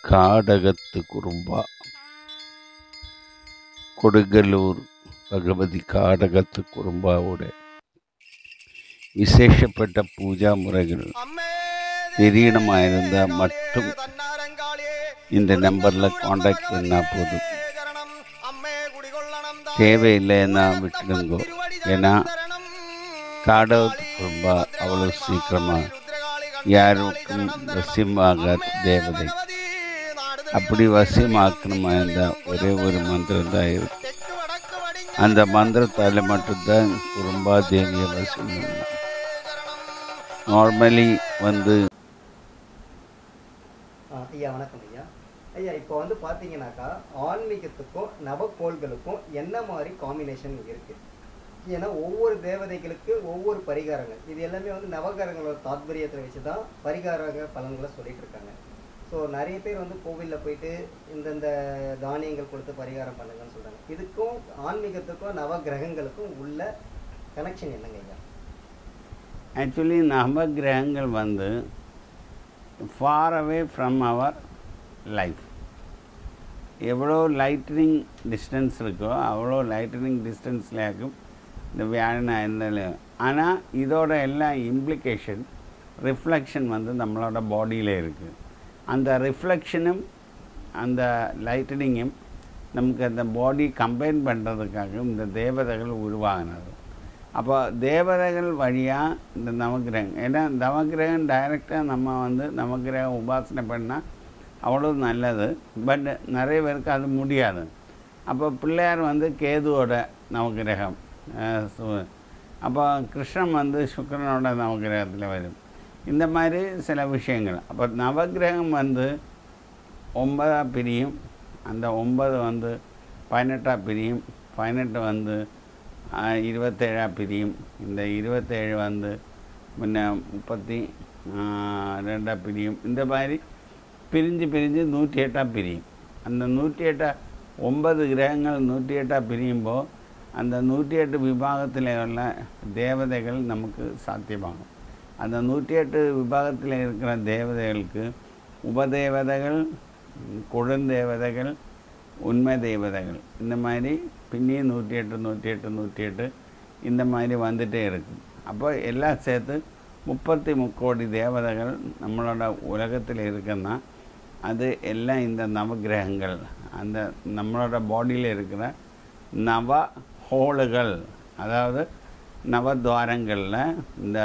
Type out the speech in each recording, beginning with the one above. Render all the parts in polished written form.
കാടകത്ത് കുറുമ്പ കൊടുങ്ങല്ലൂർ ഭഗവതി കാടകത്ത് കുറുമ്പാവുടെ விசேஷப்பட்ட பூஜா முறைகள் தெரியணுமாயிருந்தால் மட்டும் இந்த நம்பரில் காண்டாக்ட் பண்ணால் போதும். தேவையில்லைன்னா விட்டுடுங்கோ. ஏன்னா காடகத்து குறும்பா அவ்வளோ சீக்கிரமாக யாருக்கும் வசியமாகாத தேவதை. அப்படி வசியமாக்கணுமா இருந்தால் ஒரே ஒரு மந்திரம் தான் இருக்கு. அந்த மந்திரத்தால் மட்டும்தான் குறும்பா தேவியை வசியம் பண்ணலாம். நார்மலி ஐயா வணக்கம் ஐயா. ஐயா இப்போ பார்த்தீங்கன்னாக்கா ஆன்மீகத்துக்கும் நவக்கோள்களுக்கும் என்ன மாதிரி காம்பினேஷன் இருக்குது? ஏன்னா ஒவ்வொரு தேவதைகளுக்கு ஒவ்வொரு பரிகாரங்கள், இது எல்லாமே நவகிரகங்களோட தாத்பரியத்தில் வச்சு தான் பரிகார பலன்களை சொல்லிட்டு இருக்காங்க. ஸோ நிறைய பேர் கோவிலில் போயிட்டு இந்தந்த தானியங்கள் கொடுத்து பரிகாரம் பண்ணுங்கன்னு சொல்கிறாங்க. இதுக்கும் ஆன்மீகத்துக்கும் நவகிரகங்களுக்கும் உள்ள கனெக்ஷன் என்னங்க ஐயா? ஆக்சுவலி நவகிரகங்கள் far away from our life. எவ்வளோ லைட்டனிங் டிஸ்டன்ஸ் இருக்கோ அவ்வளோ லைட்டனிங் டிஸ்டன்ஸில் இருக்கும் இந்த வியாழனா இருந்தாலும். ஆனால் இதோட எல்லா இம்ப்ளிகேஷன் ரிஃப்ளெக்ஷன் நம்மளோட பாடியில் இருக்குது. அந்த ரிஃப்ளெக்ஷனும் அந்த லைட்டனிங்கும் நமக்கு அந்த பாடி கம்பைன் பண்ணுறதுக்காக இந்த தேவதைகள் உருவாகினது. அப்போ தேவதைகள் வழியாக இந்த நவகிரகம், ஏன்னா நவகிரகம் டைரெக்டாக நம்ம நவகிரகம் உபாசனை பண்ணால் அவ்வளோ நல்லது. பட் நிறைய பேருக்கு அது முடியாது. அப்போ பிள்ளையார் கேதுவோட நவகிரகம், அப்போ கிருஷ்ணன் சுக்கிரனோட நவகிரகத்தில் வரும். இந்த மாதிரி சில விஷயங்கள். அப்போ நவகிரகம் 9 பிரியும். அந்த 9 18 பிரியும். 18 27 பிரியும். இந்த 27 முன்ன 32 பிரியும். இந்த மாதிரி பிரிஞ்சு 108 பிரியும். அந்த 108 9 கிரகங்கள் 108 பிரியும்போது அந்த 108 விபாகத்தில் உள்ள தேவதைகள் நமக்கு சாத்தியமாகும். அந்த 108 விபாகத்தில் இருக்கிற தேவதைகளுக்கு உபதேவதைகள், கொடுந்தேவதைகள், உண்மை தேவதைகள், இந்த மாதிரி பின்னியும் 108 இந்த மாதிரி வந்துகிட்டே இருக்குது. அப்போ எல்லாம் சேர்த்து 33 கோடி தேவதைகள் நம்மளோட உலகத்தில் இருக்குன்னா அது எல்லாம் இந்த நவகிரகங்கள், அந்த நம்மளோட பாடியில் இருக்கிற நவ ஹோளுகள், அதாவது நவத்வாரங்களில் இந்த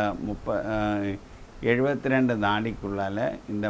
72 நாடிக்குள்ளால் இந்த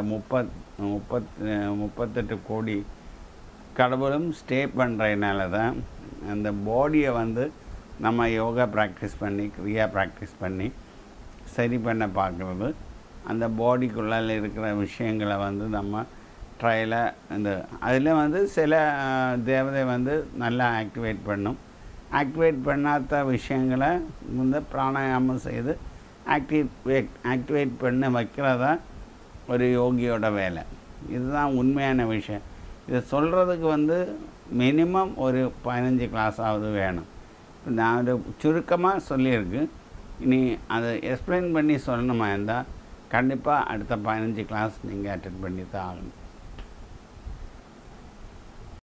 38 கோடி கடவுளும் ஸ்டே பண்ணுறதுனால தான் அந்த பாடியை நம்ம யோகா ப்ராக்டிஸ் பண்ணி, கிரியா ப்ராக்டிஸ் பண்ணி சரி பண்ண பார்க்குறது. அந்த பாடிக்குள்ளால் இருக்கிற விஷயங்களை நம்ம ட்ரையலாக அதில் சில தேவதை நல்லா ஆக்டிவேட் பண்ணும். ஆக்டிவேட் பண்ணாத விஷயங்களை பிராணாயாமம் செய்து ஆக்டிவேட் பண்ண வைக்கிறதா ஒரு யோகியோட வேலை. இதுதான் உண்மையான விஷயம். இதை சொல்கிறதுக்கு மினிமம் ஒரு 15 கிளாஸாவது வேணும். நான் ஒரு சுருக்கமாக சொல்லியிருக்கு. இனி அதை எக்ஸ்பிளைன் பண்ணி சொல்லணுமா இருந்தால் கண்டிப்பாக அடுத்த 15 கிளாஸ் நீங்கள் அட்டென்ட் பண்ணி தான் ஆகணும்.